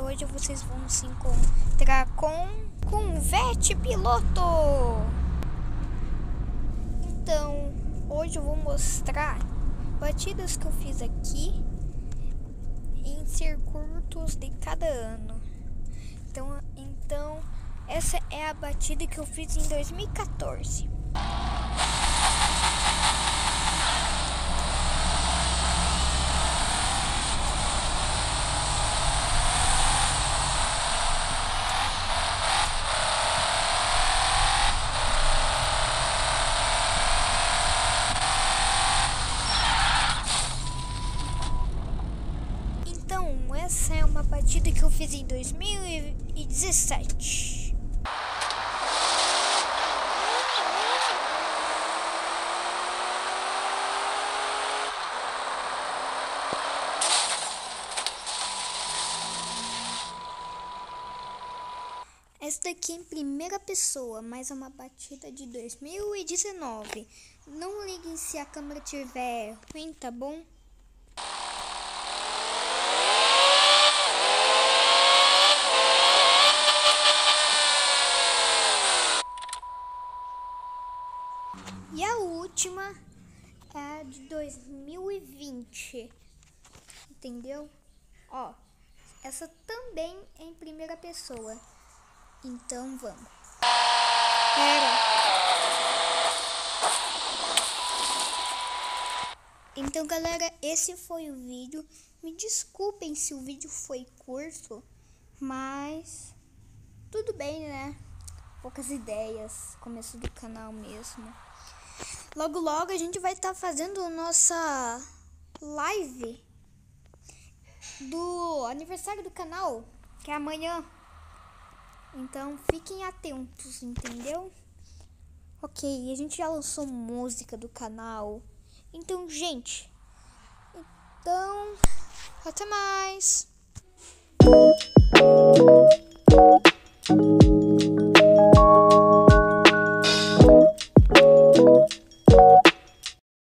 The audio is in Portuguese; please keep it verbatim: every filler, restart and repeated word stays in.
hoje vocês vão se encontrar com, com o Vete Piloto. Então, hoje eu vou mostrar batidas que eu fiz aqui em circuitos de cada ano. Então, então, essa é a batida que eu fiz em dois mil e quatorze. Então, essa é uma batida que eu fiz em dois mil e dezessete. Essa daqui é em primeira pessoa, mas é uma batida de dois mil e dezenove. Não liguem se a câmera tiver ruim, tá bom? E a última é a de dois mil e vinte, entendeu? Ó, essa também é em primeira pessoa, então vamos. Pera. Então, galera, esse foi o vídeo. Me desculpem se o vídeo foi curto, mas tudo bem, né? Poucas ideias, começo do canal mesmo. Logo, logo a gente vai estar tá fazendo nossa live do aniversário do canal, que é amanhã. Então, fiquem atentos, entendeu? Ok, a gente já lançou música do canal. Então, gente, então, até mais.